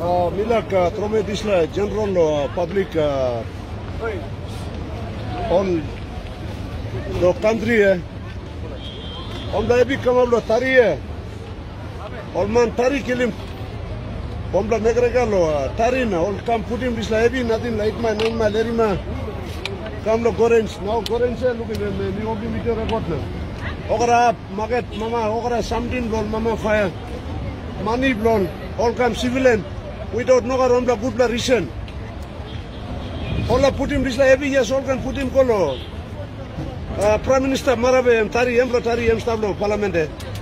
Milak trome disla general public on the country on the ebi kamablo tari on man tari kilim on the megregalo tarina on kam putim disla ebi nothing like my name my lerima kam lo gorens now gorens look in the obi meter record na ogara market mama ogara something blown mama fire money blown all come civilian without no around good reason. All put him this every year, all can put him colo. Prime Minister Marabe and Tari Emblotari and Stablo Parliament.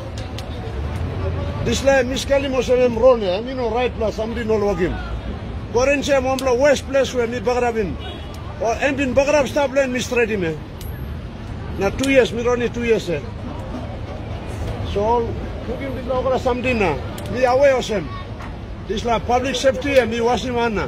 This like Miss Kalimosem Rone, and you know, right plus somebody no log him. Gorenche Mombla West Place where me Bagrabin or Empin Bagrab Stablo and Miss Redime. Now 2 years, me only 2 years. So all put him this over something now. Me away of him. This la public safety and me wasimana.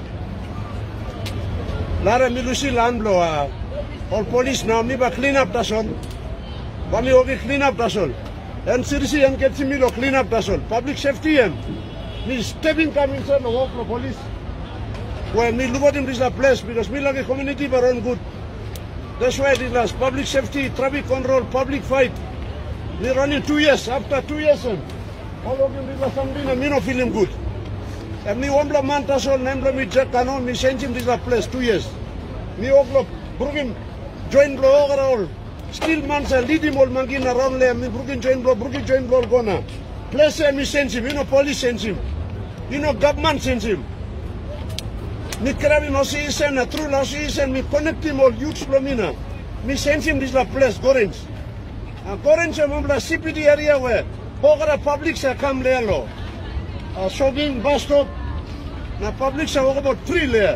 Lara mi lusi landlo all police now me ba clean up tasol. Ba mi ogi clean up tasol. And seriously and get me lo clean up tasol. Public safety and me stepping coming sir no work for police. When me look at him this la place because me like a community but on good. That's why this last public safety, traffic control, public fight. We running 2 years after 2 years. All of them this la something and me no feeling good. And me ombla mantasol nembla mi jakano mi sent him this place 2 years. Me oglo brugin join blo overall. Still mansa lead him all mangin around le mi brugin join blo gona. Place me sent him, you know police sent him. You know government sent him. Me krabi no si isen na true no si isen mi connect him all youth blomina. Me sent him this place Gorens. Gorens ombla CPD area where ogara public sa come le lo. Shopping bus stop. Now public say walk about 3 layer.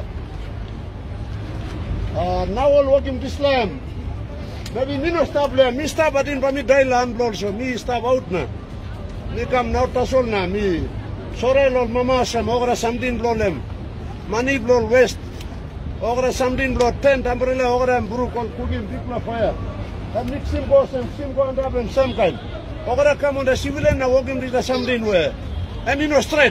Now all working this land. Maybe me no stop there. Me stop at in me die land also. Me stop out na. Me come now tasol na. Me sorry lol mama sam ogra something blolem. Money blol west. Ogra something blol tent umbrella ogra brew called cooking people fire. And mix him go and up and some kind. Ogra come on the civilian now walking with something where. And me no straight.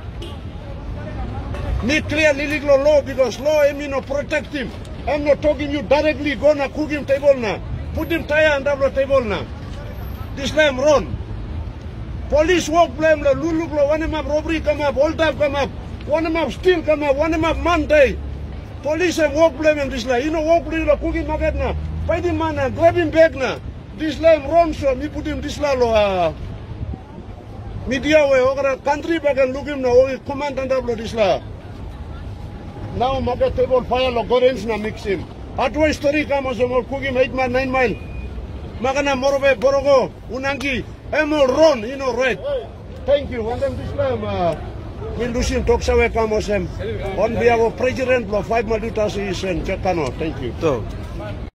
Me clear legal law because law I mean no protect him. I'm not talking you directly gonna cook him table na. Put him tire and double table na. This time wrong. Police walk blame la lulu blow one of robbery come up, all time come up, one of steal come up, one of Monday. Police have walk blame him this like you know walk blame la cooking market na. Find him man and grab him back na. This time wrong so me put him this la media way over country back and look him now command and double this la. Now market table fire lo gorens na mix him. At one story come as more cook him 8 mile 9 mile. Magana morobe borogo unangi emo run you know right. Thank you. And then this time we losing talks away come as on behalf of President of 5 Madutas is and Chakano. Thank you.